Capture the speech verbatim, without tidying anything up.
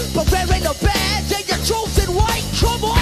but wearing a badge and your chosen white. Come on.